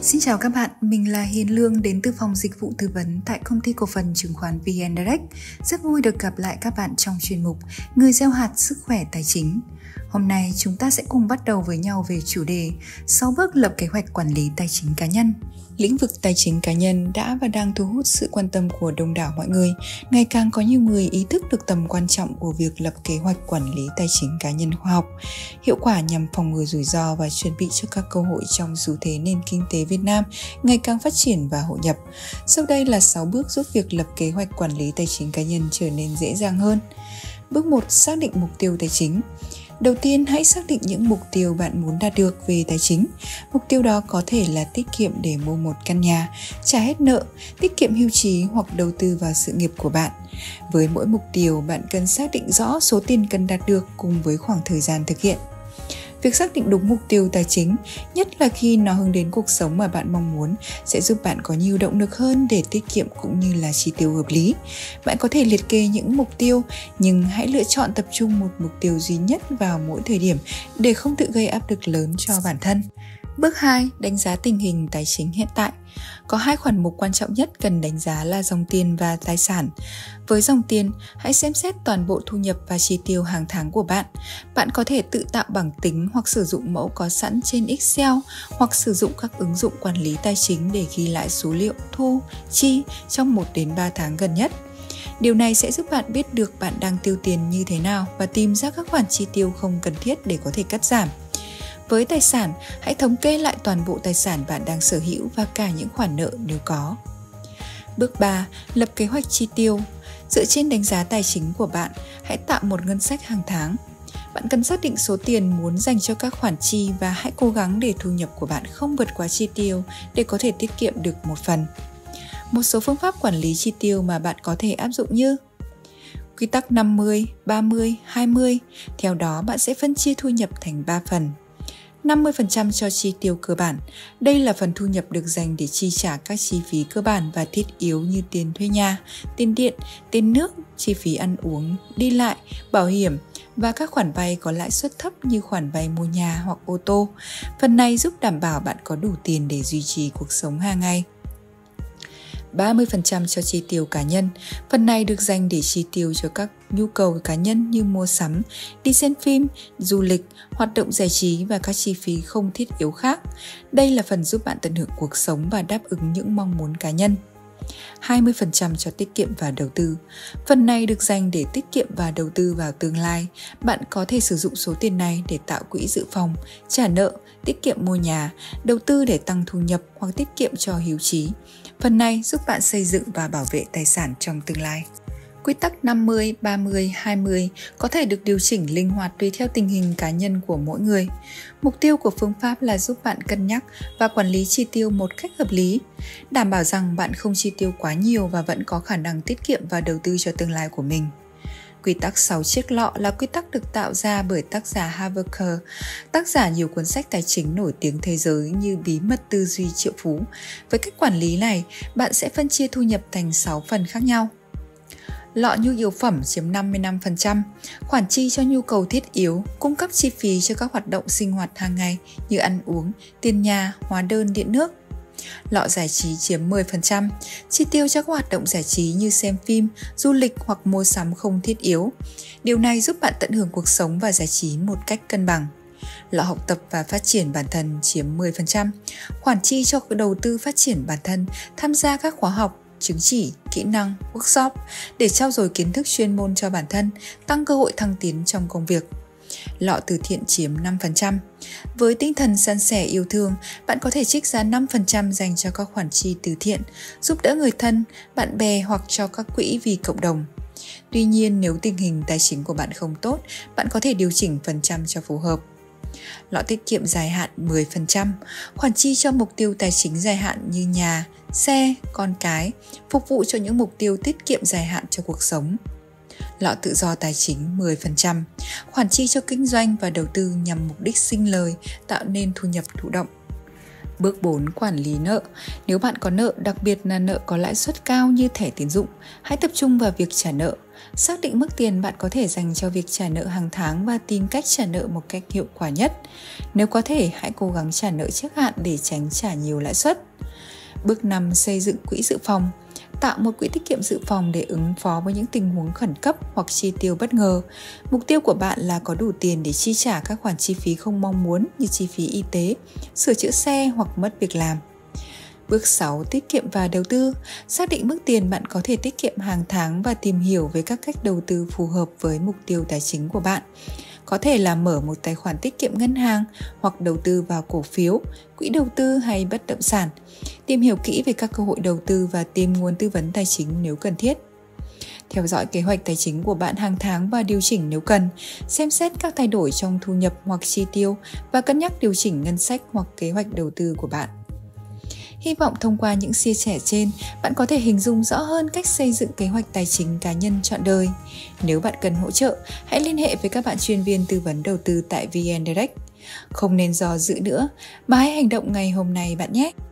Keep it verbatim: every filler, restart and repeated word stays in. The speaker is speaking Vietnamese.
Xin chào các bạn, mình là Hiền Lương đến từ phòng dịch vụ tư vấn tại công ty cổ phần chứng khoán vê en Direct. Rất vui được gặp lại các bạn trong chuyên mục Người gieo hạt sức khỏe tài chính. Hôm nay chúng ta sẽ cùng bắt đầu với nhau về chủ đề sáu bước lập kế hoạch quản lý tài chính cá nhân. Lĩnh vực tài chính cá nhân đã và đang thu hút sự quan tâm của đông đảo mọi người. Ngày càng có nhiều người ý thức được tầm quan trọng của việc lập kế hoạch quản lý tài chính cá nhân khoa học, hiệu quả nhằm phòng ngừa rủi ro và chuẩn bị cho các cơ hội trong xu thế nền kinh tế Việt Nam ngày càng phát triển và hội nhập. Sau đây là sáu bước giúp việc lập kế hoạch quản lý tài chính cá nhân trở nên dễ dàng hơn. Bước một. Xác định mục tiêu tài chính. Đầu tiên, hãy xác định những mục tiêu bạn muốn đạt được về tài chính. Mục tiêu đó có thể là tiết kiệm để mua một căn nhà, trả hết nợ, tiết kiệm hưu trí hoặc đầu tư vào sự nghiệp của bạn. Với mỗi mục tiêu, bạn cần xác định rõ số tiền cần đạt được cùng với khoảng thời gian thực hiện. Việc xác định đúng mục tiêu tài chính, nhất là khi nó hướng đến cuộc sống mà bạn mong muốn, sẽ giúp bạn có nhiều động lực hơn để tiết kiệm cũng như là chi tiêu hợp lý. Bạn có thể liệt kê những mục tiêu, nhưng hãy lựa chọn tập trung một mục tiêu duy nhất vào mỗi thời điểm để không tự gây áp lực lớn cho bản thân. Bước hai. Đánh giá tình hình tài chính hiện tại. Có hai khoản mục quan trọng nhất cần đánh giá là dòng tiền và tài sản. Với dòng tiền, hãy xem xét toàn bộ thu nhập và chi tiêu hàng tháng của bạn. Bạn có thể tự tạo bảng tính hoặc sử dụng mẫu có sẵn trên Excel hoặc sử dụng các ứng dụng quản lý tài chính để ghi lại số liệu thu, chi trong một đến ba tháng gần nhất. Điều này sẽ giúp bạn biết được bạn đang tiêu tiền như thế nào và tìm ra các khoản chi tiêu không cần thiết để có thể cắt giảm. Với tài sản, hãy thống kê lại toàn bộ tài sản bạn đang sở hữu và cả những khoản nợ nếu có. Bước ba. Lập kế hoạch chi tiêu. Dựa trên đánh giá tài chính của bạn, hãy tạo một ngân sách hàng tháng. Bạn cần xác định số tiền muốn dành cho các khoản chi và hãy cố gắng để thu nhập của bạn không vượt quá chi tiêu để có thể tiết kiệm được một phần. Một số phương pháp quản lý chi tiêu mà bạn có thể áp dụng như quy tắc năm mươi, ba mươi, hai mươi. Theo đó, bạn sẽ phân chia thu nhập thành ba phần. năm mươi phần trăm cho chi tiêu cơ bản. Đây là phần thu nhập được dành để chi trả các chi phí cơ bản và thiết yếu như tiền thuê nhà, tiền điện, tiền nước, chi phí ăn uống, đi lại, bảo hiểm và các khoản vay có lãi suất thấp như khoản vay mua nhà hoặc ô tô. Phần này giúp đảm bảo bạn có đủ tiền để duy trì cuộc sống hàng ngày. ba mươi phần trăm cho chi tiêu cá nhân. Phần này được dành để chi tiêu cho các nhu cầu cá nhân như mua sắm, đi xem phim, du lịch, hoạt động giải trí và các chi phí không thiết yếu khác. Đây là phần giúp bạn tận hưởng cuộc sống và đáp ứng những mong muốn cá nhân. hai mươi phần trăm cho tiết kiệm và đầu tư. Phần này được dành để tiết kiệm và đầu tư vào tương lai. Bạn có thể sử dụng số tiền này để tạo quỹ dự phòng, trả nợ, tiết kiệm mua nhà, đầu tư để tăng thu nhập hoặc tiết kiệm cho hưu trí. Phần này giúp bạn xây dựng và bảo vệ tài sản trong tương lai. Quy tắc năm mươi, ba mươi, hai mươi có thể được điều chỉnh linh hoạt tùy theo tình hình cá nhân của mỗi người. Mục tiêu của phương pháp là giúp bạn cân nhắc và quản lý chi tiêu một cách hợp lý, đảm bảo rằng bạn không chi tiêu quá nhiều và vẫn có khả năng tiết kiệm và đầu tư cho tương lai của mình. Quy tắc sáu chiếc lọ là quy tắc được tạo ra bởi tác giả Harvey Kerr, tác giả nhiều cuốn sách tài chính nổi tiếng thế giới như Bí mật tư duy triệu phú. Với cách quản lý này, bạn sẽ phân chia thu nhập thành sáu phần khác nhau. Lọ nhu yếu phẩm chiếm năm mươi lăm phần trăm, khoản chi cho nhu cầu thiết yếu, cung cấp chi phí cho các hoạt động sinh hoạt hàng ngày như ăn uống, tiền nhà, hóa đơn, điện nước. Lọ giải trí chiếm mười phần trăm, chi tiêu cho các hoạt động giải trí như xem phim, du lịch hoặc mua sắm không thiết yếu. Điều này giúp bạn tận hưởng cuộc sống và giải trí một cách cân bằng. Lọ học tập và phát triển bản thân chiếm mười phần trăm, khoản chi cho đầu tư phát triển bản thân, tham gia các khóa học, chứng chỉ, kỹ năng, workshop để trau dồi kiến thức chuyên môn cho bản thân, tăng cơ hội thăng tiến trong công việc. Lọ từ thiện chiếm năm phần trăm. Với tinh thần san sẻ yêu thương, bạn có thể trích ra năm phần trăm dành cho các khoản chi từ thiện, giúp đỡ người thân, bạn bè hoặc cho các quỹ vì cộng đồng. Tuy nhiên, nếu tình hình tài chính của bạn không tốt, bạn có thể điều chỉnh phần trăm cho phù hợp. Lọ tiết kiệm dài hạn mười phần trăm, khoản chi cho mục tiêu tài chính dài hạn như nhà, xe, con cái, phục vụ cho những mục tiêu tiết kiệm dài hạn cho cuộc sống. Lọ tự do tài chính mười phần trăm, khoản chi cho kinh doanh và đầu tư nhằm mục đích sinh lời, tạo nên thu nhập thụ động. Bước bốn. Quản lý nợ. Nếu bạn có nợ, đặc biệt là nợ có lãi suất cao như thẻ tín dụng, hãy tập trung vào việc trả nợ. xác định mức tiền bạn có thể dành cho việc trả nợ hàng tháng và tìm cách trả nợ một cách hiệu quả nhất. Nếu có thể, hãy cố gắng trả nợ trước hạn để tránh trả nhiều lãi suất. Bước năm. Xây dựng quỹ dự phòng. Tạo một quỹ tiết kiệm dự phòng để ứng phó với những tình huống khẩn cấp hoặc chi tiêu bất ngờ. Mục tiêu của bạn là có đủ tiền để chi trả các khoản chi phí không mong muốn như chi phí y tế, sửa chữa xe hoặc mất việc làm. Bước sáu. Tiết kiệm và đầu tư. Xác định mức tiền bạn có thể tiết kiệm hàng tháng và tìm hiểu về các cách đầu tư phù hợp với mục tiêu tài chính của bạn. Có thể là mở một tài khoản tiết kiệm ngân hàng hoặc đầu tư vào cổ phiếu, quỹ đầu tư hay bất động sản. Tìm hiểu kỹ về các cơ hội đầu tư và tìm nguồn tư vấn tài chính nếu cần thiết. Theo dõi kế hoạch tài chính của bạn hàng tháng và điều chỉnh nếu cần. Xem xét các thay đổi trong thu nhập hoặc chi tiêu và cân nhắc điều chỉnh ngân sách hoặc kế hoạch đầu tư của bạn. Hy vọng thông qua những chia sẻ trên, bạn có thể hình dung rõ hơn cách xây dựng kế hoạch tài chính cá nhân trọn đời. Nếu bạn cần hỗ trợ, hãy liên hệ với các bạn chuyên viên tư vấn đầu tư tại vê en Direct. Không nên do dự nữa, mà hãy hành động ngay hôm nay bạn nhé!